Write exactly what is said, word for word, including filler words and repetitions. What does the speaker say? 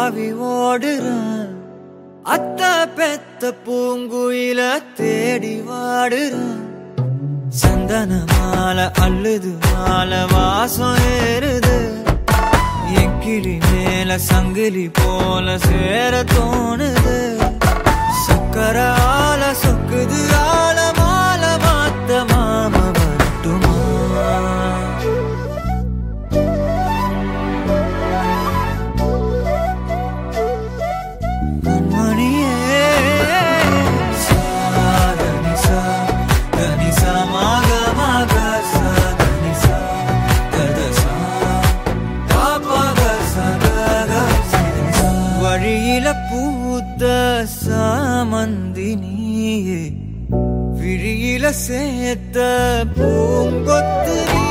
தாவி ஓடுறான் அத்த பெத்த பூங்குயில தேடி வாடுறான் சந்தன மாலை அள்ளுது மாலை வாசம் ஏறுது என் கிளி மேல சங்கிலி போல சேர தோணுது சக்கர ஆல சொக்குது ஆல மாலை மாத்த மாம வரட்டுமா வழியில பூத்த சாமந்தி நீயே விழியில சேர்த்த பூங்கொத்து